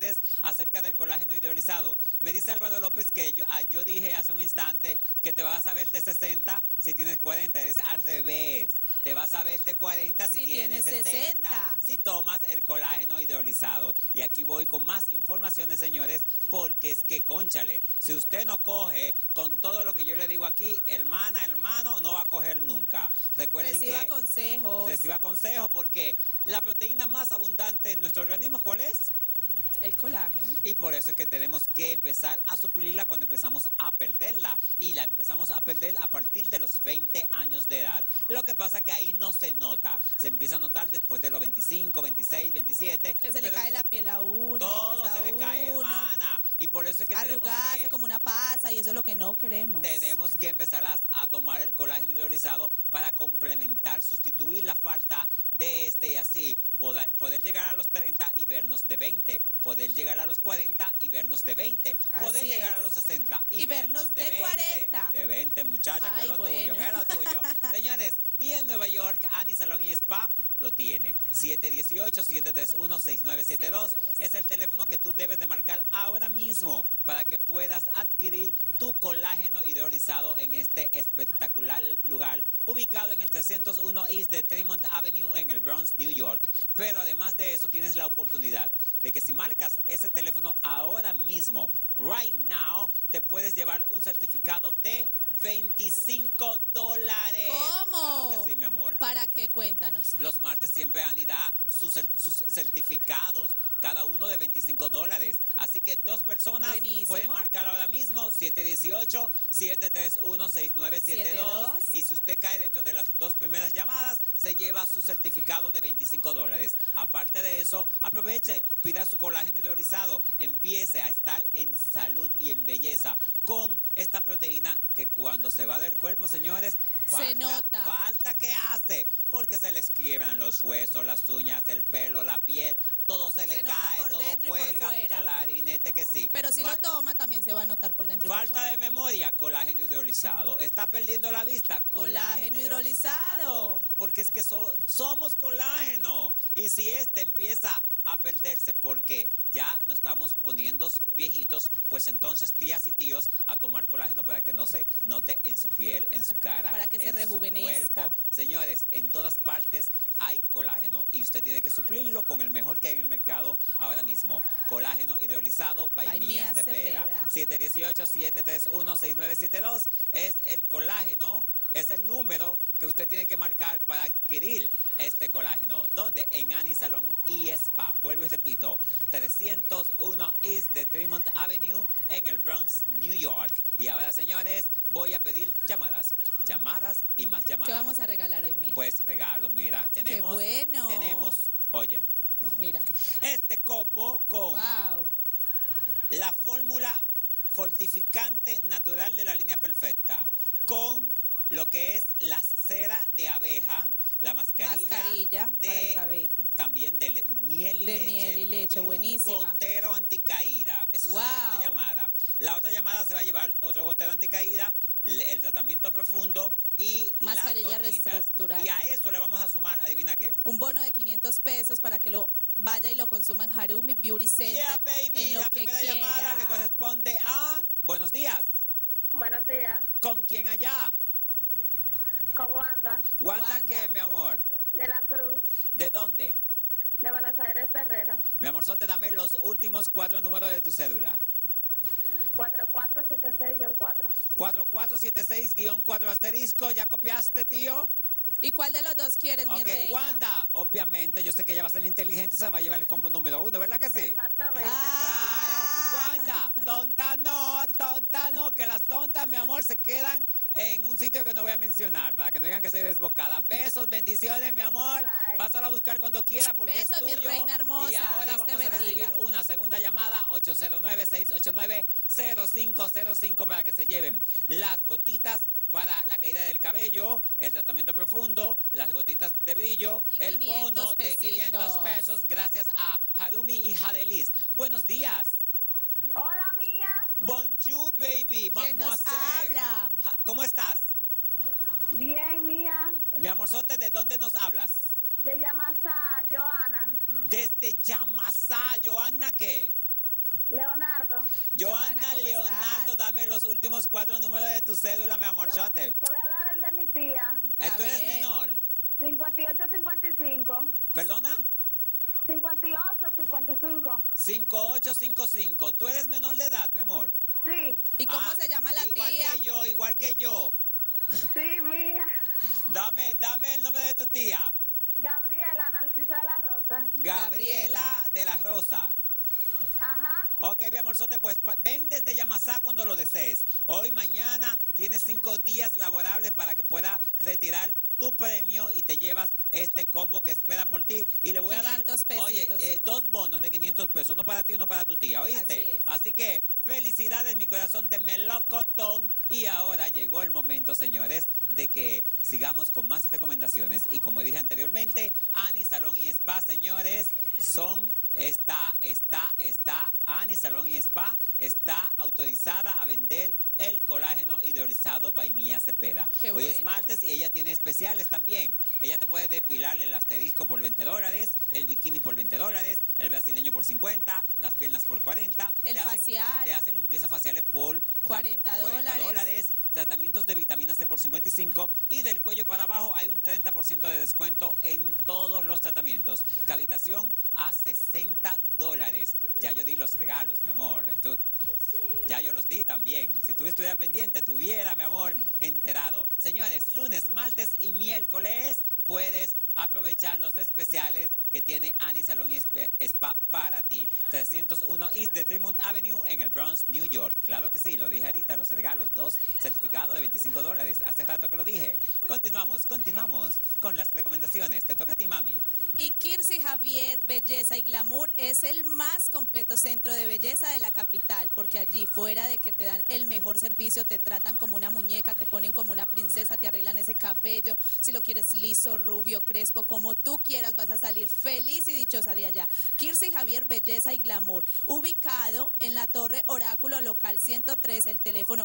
acerca del colágeno hidrolizado. Me dice Álvaro López que yo dije hace un instante que te vas a ver de 60 si tienes 40. Es al revés. Te vas a ver de 40 si tienes 60. Si tomas el colágeno hidrolizado. Y aquí voy con más informaciones, señores, porque es que, cónchale, si usted no coge con todo lo que yo le digo aquí, hermano, no va a coger nunca. Recuerden Reciba consejos. Reciba consejos porque la proteína más abundante en nuestro organismo, ¿cuál es? El colágeno. Y por eso es que tenemos que empezar a suplirla cuando empezamos a perderla. Y la empezamos a perder a partir de los 20 años de edad. Lo que pasa es que ahí no se nota. Se empieza a notar después de los 25, 26, 27. Que se le cae la piel a uno. Todo se le cae, hermana. Y por eso es que arrugarse como una pasa, y eso es lo que no queremos. Tenemos que empezar a tomar el colágeno hidrolizado para complementar, sustituir la falta de y así poder llegar a los 30 y vernos de 20, poder llegar a los 40 y vernos de 20, poder llegar a los 60 y vernos de 20. 40. De 20, muchacha, que es lo tuyo, que es lo tuyo. Señores, y en Nueva York, Annie Salón y Spa lo tiene. 718-731-6972 es el teléfono que tú debes de marcar ahora mismo para que puedas adquirir tu colágeno hidrolizado en este espectacular lugar ubicado en el 301 East de Tremont Avenue en el Bronx, New York. Pero además de eso tienes la oportunidad de que si marcas ese teléfono ahora mismo, right now, te puedes llevar un certificado de $25. ¿Cómo? Claro que sí, mi amor. ¿Para qué? Cuéntanos. Los martes siempre Ani da sus certificados, cada uno de $25. Así que dos personas pueden marcar ahora mismo 718-731-6972. Y si usted cae dentro de las dos primeras llamadas, se lleva su certificado de $25. Aparte de eso, aproveche, pida su colágeno hidrolizado, empiece a estar en salud y en belleza con esta proteína que cuando se va del cuerpo, señores, se nota. Falta que hace, porque se les quiebran los huesos, las uñas, el pelo, la piel, todo se le cae, por todo dentro cuelga, y por fuera. clarinete que sí. Pero si lo toma, también se va a notar por dentro y por Falta fuera. de memoria, colágeno hidrolizado. ¿Está perdiendo la vista? Colágeno hidrolizado. Porque es que somos colágeno. Y si empieza a perderse porque ya nos estamos poniendo viejitos, pues entonces tías y tíos a tomar colágeno para que no se note en su piel, en su cara, para que se en rejuvenezca. su cuerpo. Señores, en todas partes hay colágeno y usted tiene que suplirlo con el mejor que hay en el mercado ahora mismo. Colágeno hidrolizado by Mía Cepeda. 718-731-6972 es el colágeno. Es el número que usted tiene que marcar para adquirir este colágeno. ¿Dónde? En Annie Salón y Spa. Vuelvo y repito, 301 East de Tremont Avenue en el Bronx, New York. Y ahora, señores, voy a pedir llamadas y más llamadas. ¿Qué vamos a regalar hoy, mira? Pues regalos, mira. Tenemos, ¡qué bueno! Oye. Mira. Este combo con wow, la fórmula fortificante natural de la línea perfecta, con lo que es la cera de abeja, la mascarilla para el cabello, también de miel y leche, buenísima. Un gotero anticaída. Eso se llama una llamada. La otra llamada se va a llevar otro gotero anticaída, el tratamiento profundo y mascarilla las gotitas. reestructurada. Y a eso le vamos a sumar, adivina qué, un bono de $500 para que lo vaya y lo consuma en Harumi Beauty Center. Yeah, baby, en lo la que primera quiera. llamada le corresponde a... Buenos días. Buenos días. ¿Con quién allá? Con Wanda. ¿Wanda qué, mi amor? De la Cruz. ¿De dónde? De Buenos Aires, Herrera. Mi amorzote, dame los últimos 4 números de tu cédula. 4476-4. 4476-4 asterisco. ¿Ya copiaste, tío? ¿Y cuál de los dos quieres, mi reina? Ok, Wanda, obviamente, yo sé que ella va a ser inteligente, se va a llevar el combo número 1, ¿verdad que sí? Exactamente. Claro. Wanda, tonta no, que las tontas, mi amor, se quedan en un sitio que no voy a mencionar, para que no digan que soy desbocada. Besos, bendiciones, mi amor. Bye. Pásala a buscar cuando quiera, porque besos, es tuyo. mi reina hermosa. Y ahora Dios vamos te a recibir bendiga. una segunda llamada, 809-689-0505, para que se lleven las gotitas para la caída del cabello, el tratamiento profundo, las gotitas de brillo, y el bono de $500 gracias a Harumi y Jadelis. Buenos días. Hola, Mía. Bonjour, baby. ¿Quién nos habla? ¿Cómo estás? Bien, Mía. Mi amorzote, ¿de dónde nos hablas? De Yamasá, Joana. Desde Yamasá. ¿Joana qué? Leonardo. Joana ¿cómo Leonardo, estás? dame los últimos 4 números de tu cédula, mi amor, chote. Te voy a dar el de mi tía. Está ¿Tú eres bien. menor? 58-55. ¿Perdona? 58-55. 5855. ¿Tú eres menor de edad, mi amor? Sí, ¿Y cómo Ah, se llama la igual tía? Igual que yo. sí, mía. Dame el nombre de tu tía. Gabriela Narcisa de la Rosa. Gabriela de la Rosa. Ajá. Ok, mi amorzote, pues ven desde Yamasá cuando lo desees. Hoy, mañana, tienes 5 días laborables para que puedas retirar tu premio y te llevas este combo que espera por ti. Y le voy a dar, 500 pesitos. oye, 2 bonos de 500 pesos, uno para ti y uno para tu tía, ¿oíste? Así es. Así que felicidades, mi corazón de melocotón. Y ahora llegó el momento, señores, de que sigamos con más recomendaciones. Y como dije anteriormente, Ani Salón y Spa, señores, Ani Salón y Spa está autorizada a vender el colágeno hidrolizado by Mía Cepeda. Qué Hoy es bueno. martes y ella tiene especiales también. Ella te puede depilar el asterisco por $20, el bikini por $20, el brasileño por 50, las piernas por 40. El Te hacen- facial. Te hacen limpieza faciales por $40. Tratamientos de vitamina C por 55 y del cuello para abajo hay un 30% de descuento en todos los tratamientos. Cavitación a $60. Ya yo di los regalos, mi amor. Ya yo los di también. Si tú estuvieras pendiente, tuviera, mi amor, enterado. Señores, lunes, martes y miércoles puedes aprovechar los especiales que tiene Ani Salón y Spa para ti. 301 East de Tremont Avenue en el Bronx, New York. Claro que sí, lo dije ahorita, los regalos, 2 certificados de $25. Hace rato que lo dije. Continuamos con las recomendaciones. Te toca a ti, mami. Y Kirsi Javier Belleza y Glamour es el más completo centro de belleza de la capital, porque allí, fuera de que te dan el mejor servicio, te tratan como una muñeca, te ponen como una princesa, te arreglan ese cabello, si lo quieres liso, rubio, crespo, como tú quieras, vas a salir feliz y dichosa de allá. Kirsi Javier Belleza y Glamour, ubicado en la Torre Oráculo Local 103, el teléfono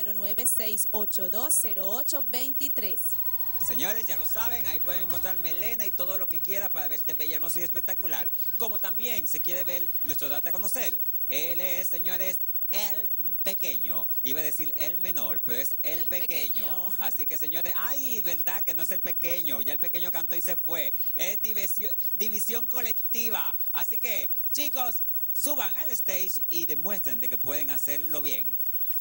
809-682-0823. Señores, ya lo saben, ahí pueden encontrar melena y todo lo que quiera para verte bella, hermosa y espectacular. Como también se quiere ver nuestro date a conocer. Él es, señores, el pequeño. Iba a decir el menor, pero es el pequeño. Así que, señores, ay, verdad que no es el pequeño. Ya el pequeño cantó y se fue. Es división colectiva. Así que, chicos, suban al stage y demuestren de que pueden hacerlo bien.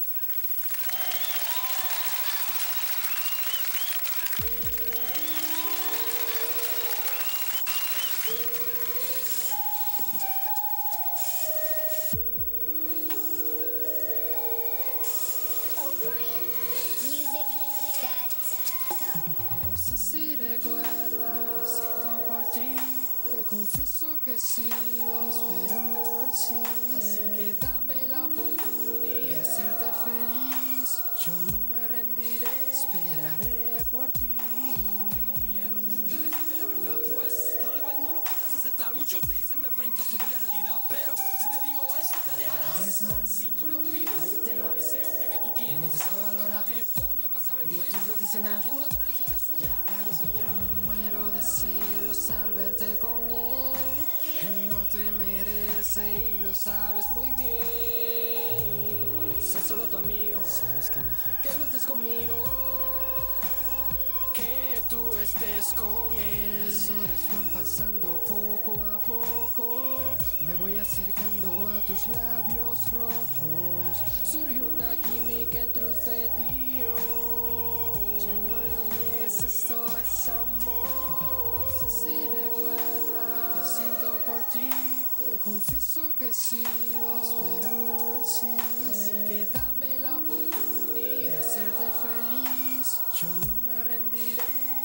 No sé si recuerdas lo que siento por ti. Te confieso que sigo esperando el sí. Así que dame la oportunidad de hacerte feliz. Yo no me rendiré, esperaré por ti. Tengo miedo de decirte la verdad, pues tal vez no lo quieras aceptar. Muchos dicen de frente a su realidad, pero si te digo esto te dejarás. Es más, si tú lo pides, ahí te lo ese hombre que tú tienes. No te sabe valorar, te pone a pasar el y tú no dices nada. Ya me muero de celos al verte con él. Él no te merece y lo sabes muy bien. Soy solo tu amigo. Sabes que me afecta. Que no estés conmigo. Que tú estés con él. Las horas van pasando poco a poco. Me voy acercando a tus labios rojos. Surgió una química entre usted y yo. Ya no lo niegues, esto es amor. No sé si recuerdas lo que siento por ti. Te confieso que sigo esperando el sí. Así que dame la oportunidad de hacerte feliz. Yo no me rendiré.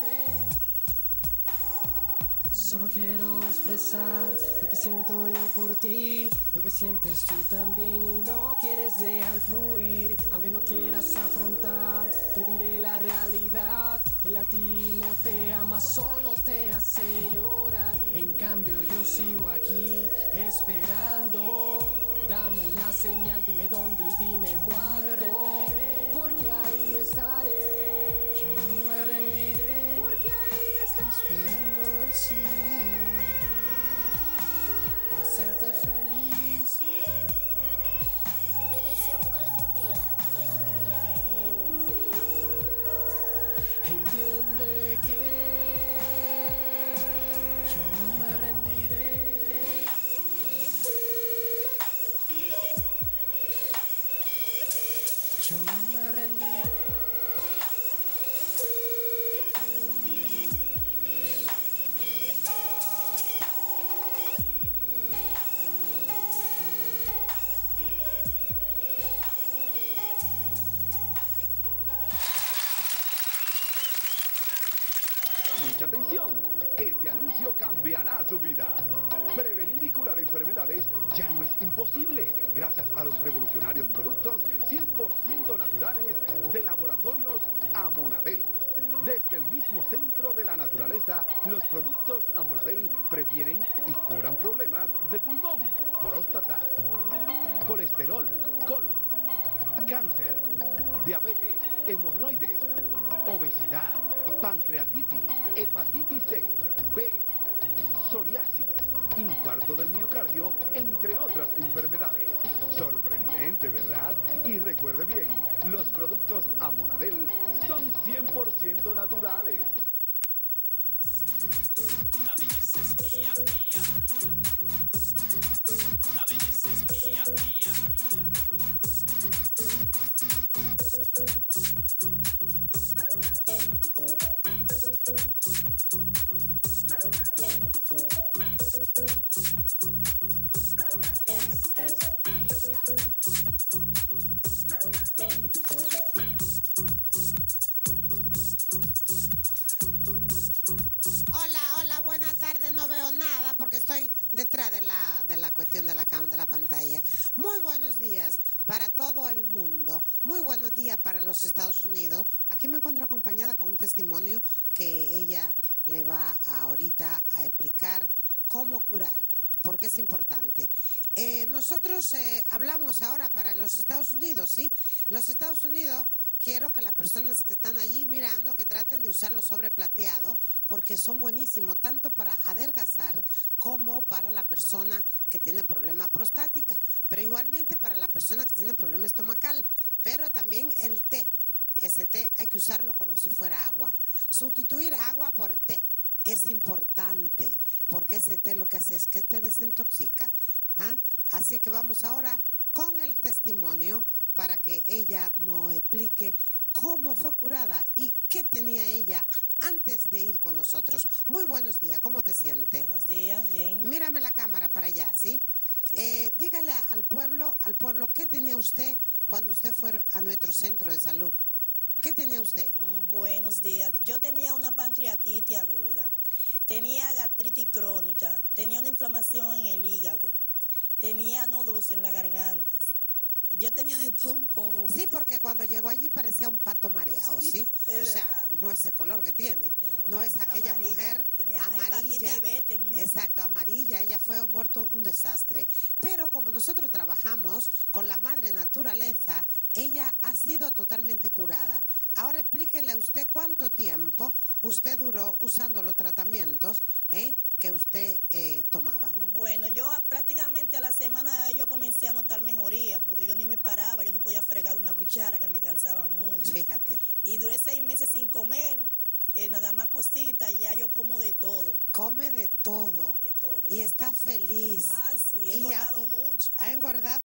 Solo quiero expresar lo que siento yo por ti, lo que sientes tú también y no quieres dejar fluir. Aunque no quieras afrontar, te diré la realidad. Él a ti no te ama, solo te hace llorar. En cambio yo sigo aquí esperando. Dame una señal, dime dónde y dime cuándo. Porque ahí estaré. Yo no me rendiré. Porque ahí estaré. Esperando el sí. De hacerte feliz. Entiende que yo no me rendiré. Yo no me rendiré. Mucha atención, este anuncio cambiará su vida. Prevenir y curar enfermedades ya no es imposible gracias a los revolucionarios productos 100% naturales de Laboratorios Amonadel. Desde el mismo centro de la naturaleza, los productos Amonadel previenen y curan problemas de pulmón, próstata, colesterol, colon, cáncer, diabetes, hemorroides, obesidad, pancreatitis, hepatitis C, B, psoriasis, infarto del miocardio, entre otras enfermedades. Sorprendente, ¿verdad? Y recuerde bien, los productos Amonadel son 100% naturales. La belleza es mía, mía, mía. La belleza es mía, mía, mía. Hola, buenas tardes. No veo nada porque estoy detrás de la cuestión de la pantalla. Muy buenos días para todo el mundo. Muy buenos días para los Estados Unidos. Aquí me encuentro acompañada con un testimonio que ella le va ahorita a explicar cómo curar, porque es importante. Nosotros hablamos ahora para los Estados Unidos, ¿sí? Los Estados Unidos, quiero que las personas que están allí mirando que traten de usar los sobre plateado porque son buenísimos tanto para adelgazar como para la persona que tiene problema prostática, pero igualmente para la persona que tiene problema estomacal, pero también el té. Ese té hay que usarlo como si fuera agua. Sustituir agua por té es importante porque ese té lo que hace es que te desintoxica. ¿Ah? Así que vamos ahora con el testimonio para que ella nos explique cómo fue curada y qué tenía ella antes de ir con nosotros. Muy buenos días, ¿cómo te sientes? Buenos días, bien. Mírame la cámara para allá, ¿sí? Sí. Dígale al pueblo, ¿qué tenía usted cuando usted fue a nuestro centro de salud? ¿Qué tenía usted? Buenos días. Yo tenía una pancreatitis aguda, tenía gastritis crónica, tenía una inflamación en el hígado, tenía nódulos en la garganta. Yo tenía de todo un poco. Sí, porque cuando llegó allí parecía un pato mareado, ¿sí? O sea, verdad. no es el color que tiene, no es aquella Amarilla. mujer Tenía amarilla. hepatitis B, tenía. Exacto, amarilla, ella fue vuelto un desastre. Pero como nosotros trabajamos con la madre naturaleza, ella ha sido totalmente curada. Ahora explíquele a usted cuánto tiempo usted duró usando los tratamientos, que usted tomaba. Bueno, yo prácticamente a la semana yo comencé a notar mejoría, porque yo ni me paraba, yo no podía fregar una cuchara que me cansaba mucho. Fíjate. Y duré 6 meses sin comer, nada más cositas, ya yo como de todo. Come de todo. De todo. Y está feliz. Ay, sí, he Y engordado mucho. Ha engordado.